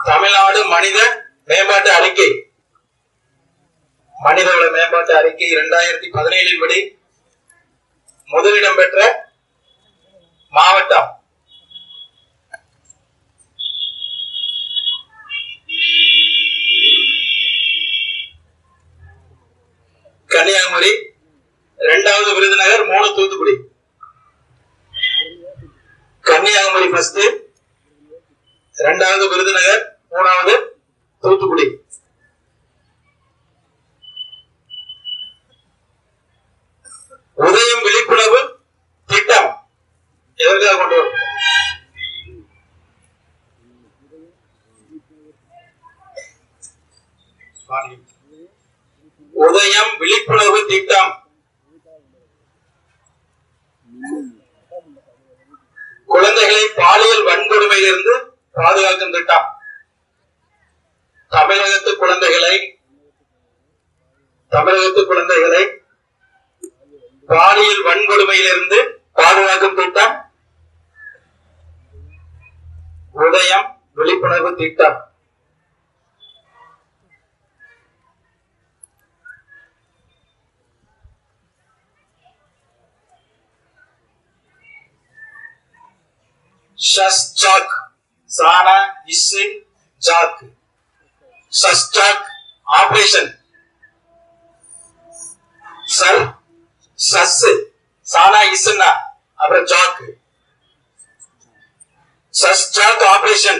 தமிழ்நாடு மனித மேம்பாட்டு அறிக்கை, மனிதவள மேம்பாட்டு அறிக்கை 2017 படி முதலிடம் பெற்ற மாவட்டம் கன்னியாகுமரி, 2வது விருதுநகர், 3 தூத்துக்குடி. கன்னியாகுமரி ஃபர்ஸ்ட், 2வது விருதுநகர், 3வது தூத்துக்குடி. உதயம் விழிப்புணர்வு திட்டம் எதற்காக கொண்டு வரும்? உதயம் விழிப்புணர்வு திட்டம் குழந்தைகளை பாலியல் வன்கொடுமையிலிருந்து பாதுகாக்கும் திட்டம். தமிழகத்து குழந்தைகளை பாலியல் வன்கொடுமையிலிருந்து பாதுகாக்கும் திட்டம் உதயம் விழிப்புணர்வு திட்டம். ஷஸ்டாக் சானா இஸ்ஸு ஜாக். ஷஸ்டாக் ஆபரேஷன் சர் சஸ் சானா இஸ்ஸுனா அப்புறம் ஜாக். ஷஸ்டாக் ஆபரேஷன்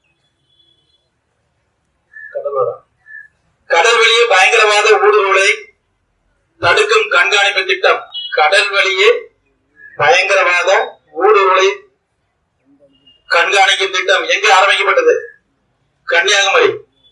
கடல்வெளியே பயங்கரவாத ஊடுருவலை தடுக்கும் கண்காணிப்பு திட்டம். கடல்வெளியே பயங்கரவாத ஊடுருவலை கண்காணிக்கும் திட்டம் எங்கே ஆரம்பிக்கப்பட்டது? கன்னியாகுமரி.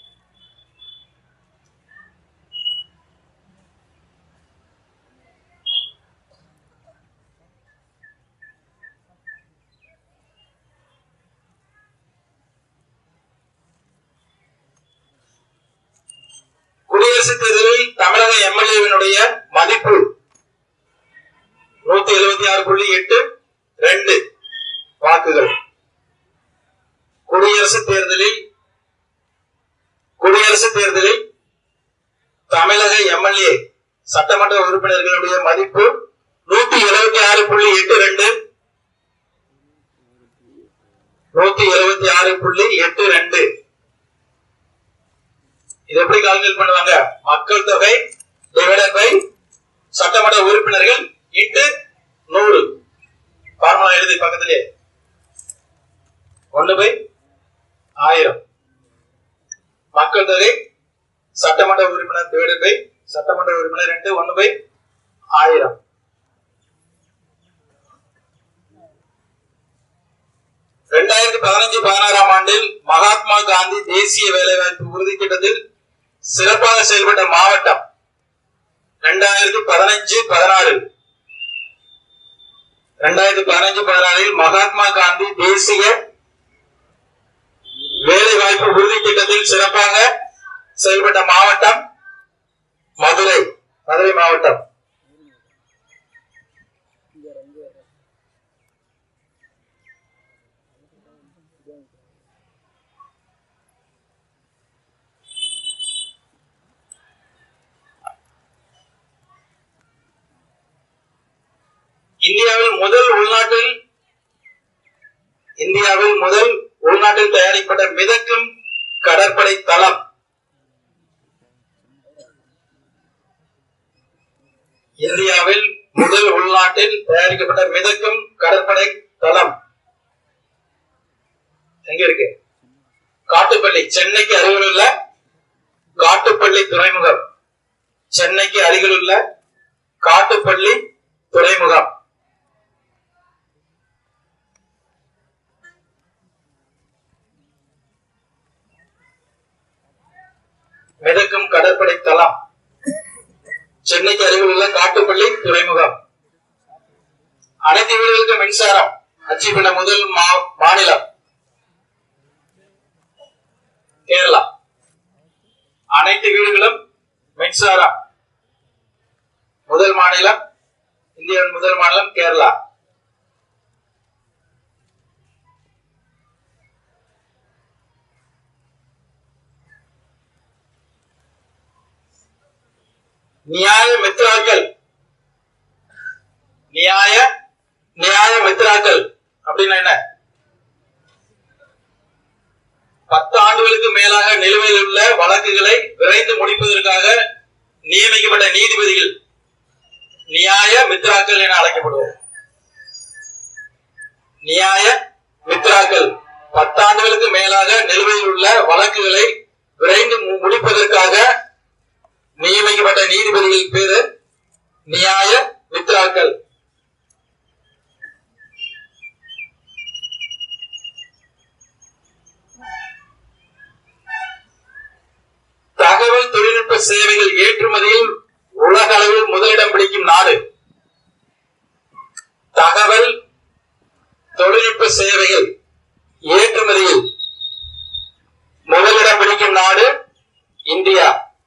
குடியரசுத் தேர்தலில் தமிழக எம்எல்ஏவினுடைய மதிப்பு 176.82 வாக்குகள். குடியரசுத் தேர்தலில் தமிழக எம்எல்ஏ சட்டமன்ற உறுப்பினர்களுடைய மதிப்பு 176.82. 176.82. இது எப்படி கால்குலேட் பண்ணுவாங்க? மக்கள் தொகை டிவைடட் பை சட்டமன்ற உறுப்பினர்கள் இன்டு 100. ஃபார்முலா எழுதி பக்கத்திலே 1/1000. மக்கள் தொகை சட்டமன்ற உறுப்பினர் டிவைடட் பை சட்டமன்ற உறுப்பினர் இன்டு 1/1000. ஆண்டில் மகாத்மா காந்தி தேசிய வேலைவாய்ப்பு உறுதி திட்டத்தில் சிறப்பாக செயல்பட்ட மாவட்டம் 2015-16 மகாத்மா காந்தி தேசிய வேலைவாய்ப்பு உறுதி திட்டத்தில் சிறப்பாக செயல்பட்ட மாவட்டம் மதுரை மாவட்டம். இந்தியாவில் முதல் உள்நாட்டில் தயாரிக்கப்பட்ட மிதக்கும் கடற்படை தளம். இந்தியாவில் முதல் உள்நாட்டில் தயாரிக்கப்பட்ட மிதக்கும் கடற்படை தளம் எங்க இருக்கு? காட்டுப்பள்ளி, சென்னைக்கு அருகிலுள்ள காட்டுப்பள்ளி துறைமுகம். சென்னைக்கு அருகிலுள்ள காட்டுப்பள்ளி துறைமுகம். மிதக்கும் கடற்படை தளம் சென்னைக்கு அருகிலுள்ள காட்டுப்பள்ளி துறைமுகம். அனைத்து வீடுகளுக்கும் மின்சாரம் அச்சீவ் பண்ண முதல் மாநிலம் கேரளா. அனைத்து வீடுகளும் மின்சாரம் முதல் மாநிலம், இந்தியாவின் முதல் மாநிலம் கேரளா. நியாய மித்ராக்கள். நியாய மித்ராக்கள் அப்படின்னா என்ன? 10 ஆண்டுகளுக்கு மேலாக நிலுவையில் உள்ள வழக்குகளை விரைந்து முடிப்பதற்காக நியமிக்கப்பட்ட நீதிபதிகள் நியாய மித்ராக்கள் என அழைக்கப்படுவார். நியாய மித்ராக்கள் 10 ஆண்டுகளுக்கு மேலாக நிலுவையில் உள்ள வழக்குகளை விரைந்து முடிப்பதற்காக நியமிக்கப்பட்ட நீதிபதிகள் பேரு நியாய மித்ராக்கள். தகவல் தொழில்நுட்ப சேவைகள் ஏற்றுமதியில் உலக அளவில் முதலிடம் பிடிக்கும் நாடு. தகவல் தொழில்நுட்ப சேவைகள் ஏற்றுமதியில் முதலிடம் பிடிக்கும் நாடு இந்தியா.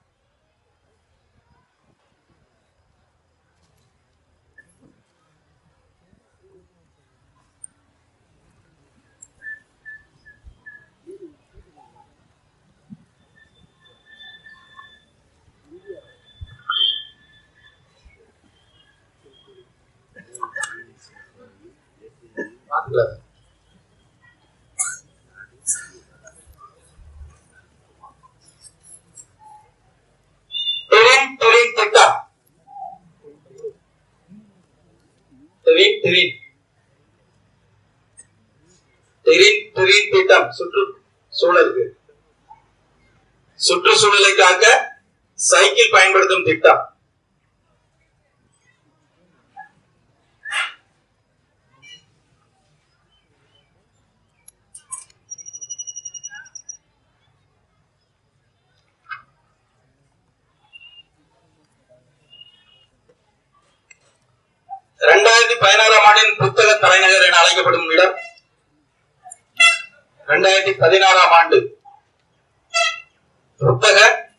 திட்டம் சுற்றுச்சூழலை காக்க சைக்கிள் பயன்படுத்தும் திட்டம். ஆண்டின் புத்தக தலைநகர் என அழைக்கப்படும் இடம் 2016 ஆண்டு புத்தக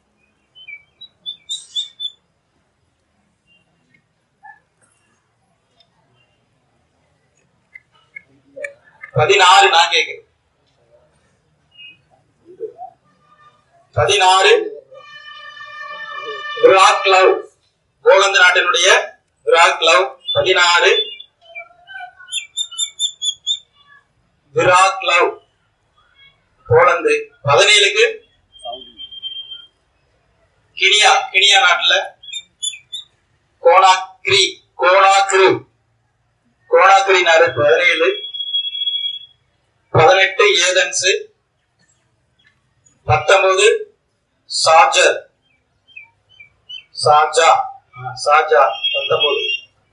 நான் கேட்கிறேன் 16 விராக்லவ் போலந்து நாட்டினுடைய விராக்லவ் 16 விராக்லவ் போலந்து 17க்கு கினியா நாட்டுல கோனாக்ரி நாடு 17 18 ஏதென்ஸ் 19 ஷார்ஜா 19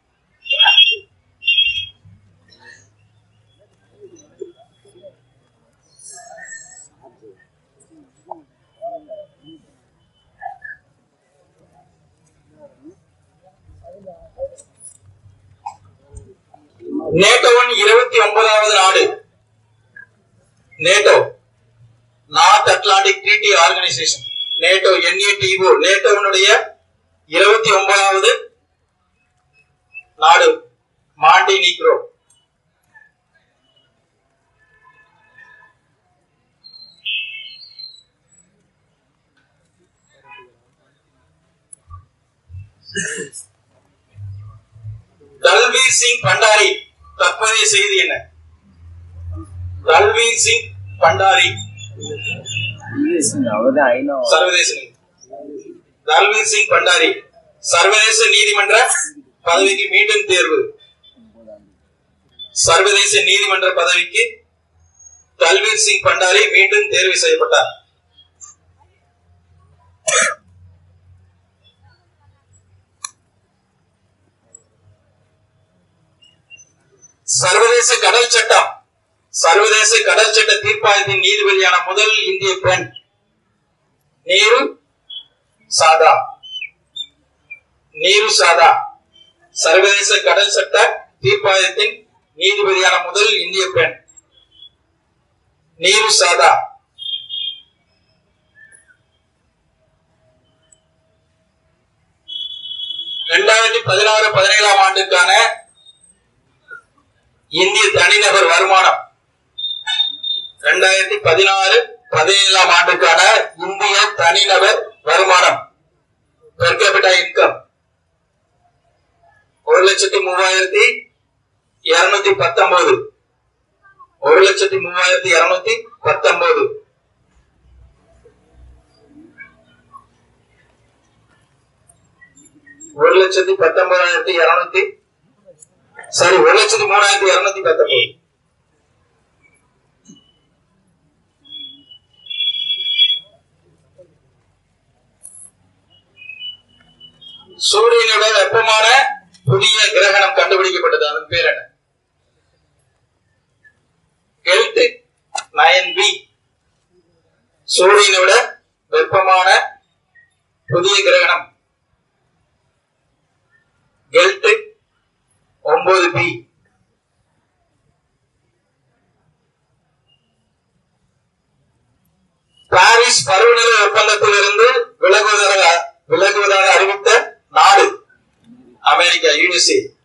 நேட்டோவின் 29வது நாடு NATO North Atlantic Treaty Organization NATO நேட்டோவினுடைய 29வது நாடு மாண்டினீக்ரோ. தல்வீர் சிங் பண்டாரி தற்போதைய செய்தி என்ன? தல்வீர் சிங் பண்டாரி சர்வதேச தல்வீர் சிங் பண்டாரி சர்வதேச நீதிமன்ற பதவிக்கு மீண்டும் தேர்வு. சர்வதேச நீதிமன்ற பதவிக்கு தல்வீர் சிங் பண்டாரி மீண்டும் தேர்வு செய்யப்பட்டார். சர்வதேச கடல் சட்ட தீர்ப்பாயத்தின் நீதிபதியான முதல் இந்திய பெண் நீரு சாதா. சர்வதேச கடல் சட்ட தீர்ப்பாயத்தின் நீதிபதியான முதல் இந்திய பெண் நீரு சாதா. ஆண்டுக்கான இந்திய தனிநபர் வருமானம் 2016-17 ஆண்டுக்கான இந்திய தனிநபர் வருமானம் per capita income 1,03,219 1,03,219 1,19,200 சாரி 1,03,219 சூரியனோட வெப்பமான புதிய கிரகணம் கண்டுபிடிக்கப்பட்டது. அதன் பேர் என்ன? Guilt 9b. சூரியனோட வெப்பமான புதிய கிரகணம் கெல்ட் 9b. பாரிஸ் பருவநிலை ஒப்பந்தத்தில் இருந்து விலகுவதாக அறிவித்த நாடு அமெரிக்கா, USA.